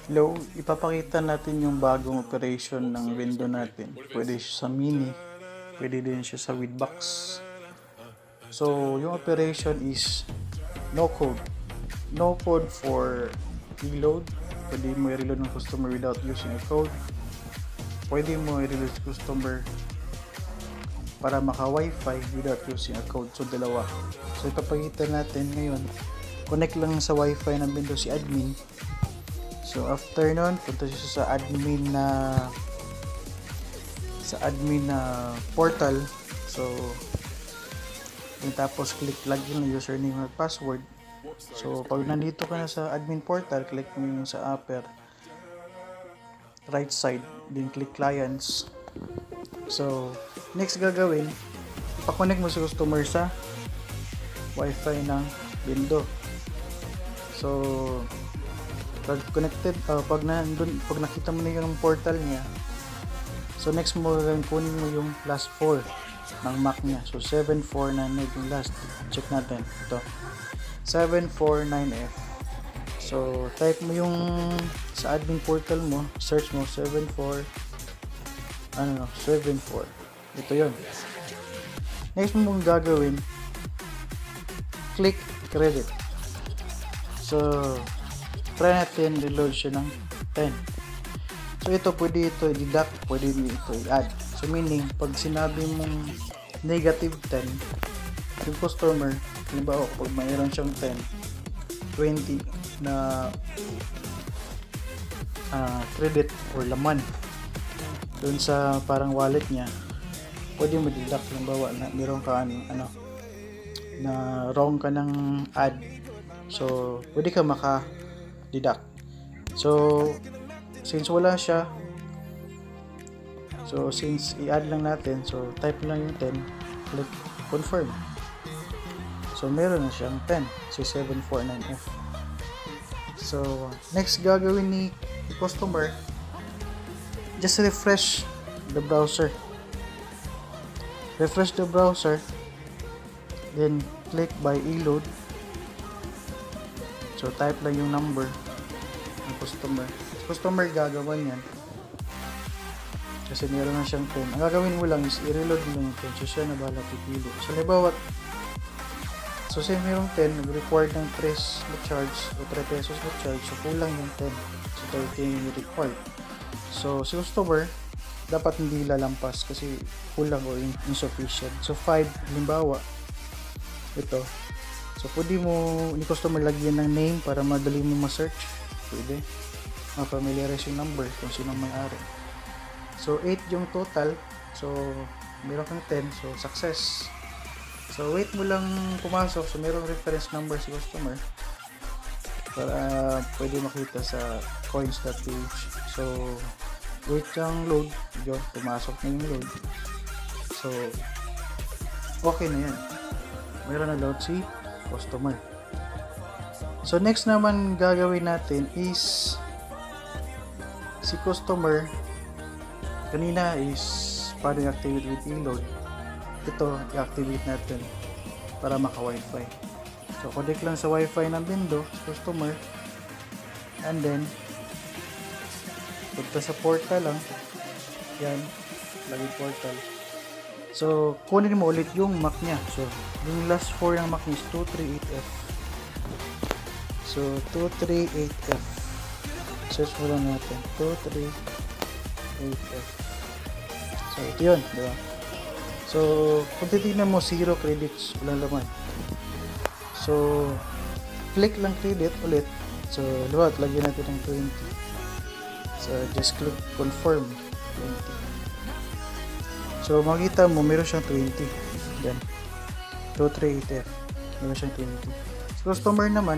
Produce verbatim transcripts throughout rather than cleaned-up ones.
Hello, ipapakita natin yung bagong operation ng window natin. Pwede siya sa mini, pwede din siya sa with box. So, yung operation is no code. No code for reload. Pwede mo i-reload ng customer without using a code. Pwede mo i-reload sa customer para maka-wifi without using a code. So, dalawa. So, ipapakita natin ngayon. Connect lang sa wifi ng Windows si admin. So after nun, punta siya sa admin na sa admin na portal. So yung tapos click login ng username at password. So pag nandito ka na sa admin portal, click mo yung sa upper right side, then click clients. So next gagawin, ipa-connect mo si customer sa wifi ng window. So pag connected, uh, pag nandun, pag nakita mo na yung portal niya, so next mo gagawin, kunin mo yung last four ng M A C niya. So seven four nine F yung last. Check natin ito, seven four nine F. So type mo yung sa admin portal mo, search mo seven four ano no, seven four, ito yon. Next mo mong gagawin, click credit. So try natin reload siya ng ten. So ito, pwede ito i-deduct, pwede ito i-add. So meaning, pag sinabi mong negative ten, yung customer, halimbawa pag mayroon siyang ten, twenty na uh, credit or laman dun sa parang wallet niya, pwede mo deduct. Halimbawa na mayroon ka ano, na wrong ka ng add, so pwede ka maka deduct. So since wala siya, so since i-add lang natin, so type lang yung ten, click confirm. So meron na siyang ten, so seven four nine F. So next gagawin ni customer, just refresh the browser. Refresh the browser, then click by e-load. So type lang yung number ng customer. Customer gagawa niyan kasi meron na siyang ten. Ang gagawin mo lang is i-reload mo lang yung ten. So siya na bahala pipili. So halimbawa, so say merong ten, nag-required ng three na charge o three pesos na charge, so kulang yung ten. So thirty yung required. So si customer dapat hindi lalampas kasi kulang o insufficient. So five, halimbawa ito. So pwede mo ni customer lagyan ng name para madali mo ma-search. Pwede ma-familiarize yung number kung sino may-ari. So eight yung total. So meron kang ten, so success. So wait mo lang pumasok. So merong reference number si customer para pwede makita sa coins.ph. So wait yung load. Yun, pumasok na yung load. So okay na yan, meron na load si customer. So next naman gagawin natin is si customer kanina is paano i-activate with e-load. Ito i-activate natin para maka-wifi. So connect lang sa wifi ng window customer, and then punta sa portal lang yan, lagay portal. So kunin mo ulit yung M A C nya. So yung last four ng M A C is two three eight F. So two three eight F, search mo lang natin two three eight F. So ito yun, diba? So kung titignan mo, zero credits, walang laman. So click lang credit ulit. So diba, lagyan natin ng twenty. So just click confirm twenty. So makita mo meron siyang twenty. Yan, two three eight F, meron siyang twenty. So customer naman,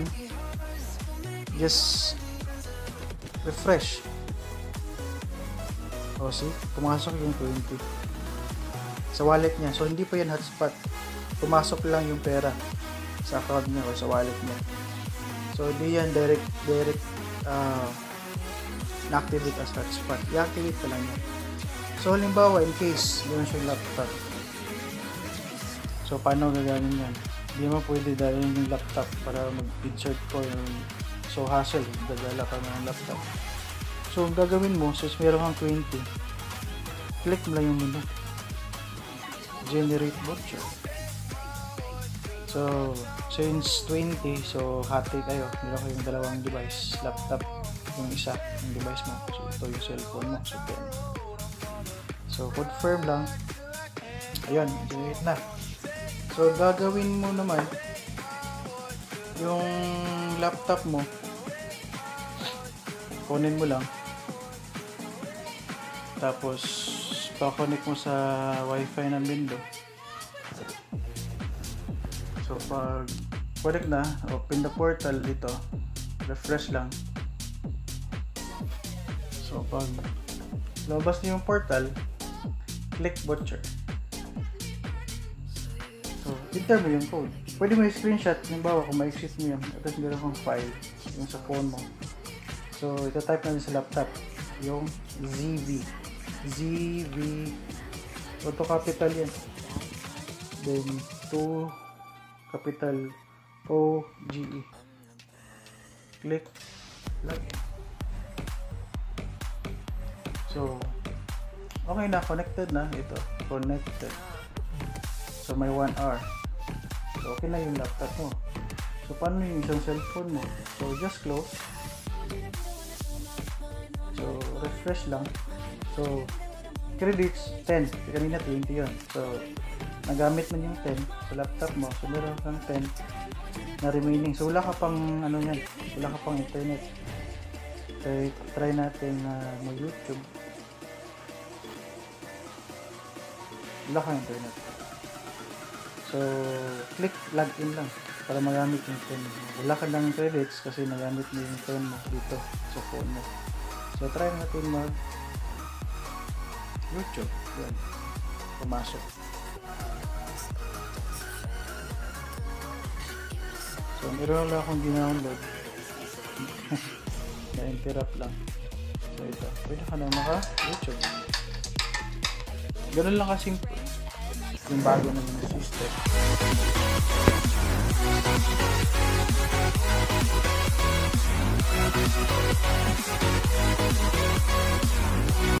just refresh. O see, pumasok yung twenty sa wallet niya. So hindi pa yan hotspot, pumasok lang yung pera sa account niya o sa wallet niya. So di yan direct direct uh, na-activate as hotspot. I-activate pa lang yan. So halimbawa, in case meron siyang laptop, so paano gagawin yan? Hindi mo pwede dahil yung laptop para mag-insert ko yung, so hassle, dadala ka ng laptop. So, ang gagawin mo, since meron kang twenty, click mo lang yung menu. Generate voucher. So, since twenty, so hati kayo. Meron kayong dalawang device, laptop, yung isa, yung device mo. So, ito yung cellphone mo. So, ten. So, confirm lang. Ayan, generate na. So, gagawin mo naman, yung laptop mo, kunin mo lang. Tapos, pa-connect mo sa wifi ng window. So, pag connect na, open the portal dito. Refresh lang. So, pag lumabas na yung portal, click voucher. So, enter mo yung code. Pwede mo i-screenshot. Halimbawa, kung ma-exit mo yan, at tapos meron kang file, yung sa phone mo. So, ito type natin sa laptop. Yung Z V. Z V. Auto capital yan. Then, two capital O G E. Click login. So, okay na, connected na. Ito, connected. So, may one hour. So, okay na yung laptop mo. So, paano yung isang cellphone mo? So, just close. So, refresh lang. So, credits, ten. Kanina, twenty yun. So, nagamit mo yung ten sa laptop mo. So, meron kang ten na remaining. So, wala ka pang, ano yan, wala ka pang internet. So, try natin uh, mag-YouTube. Wala kang internet. So, click login lang para magamit yung ten. Wala ka ng credits kasi nagamit mo yung ten mo dito sa phone mo. So, try natin mag YouTube. Yan. Pumasok. So, meron lang akong gina-download. Na-interrupt lang. So, ito. Pwede ka na maka-YouTube. Ganun lang kasimple yung bago ng system.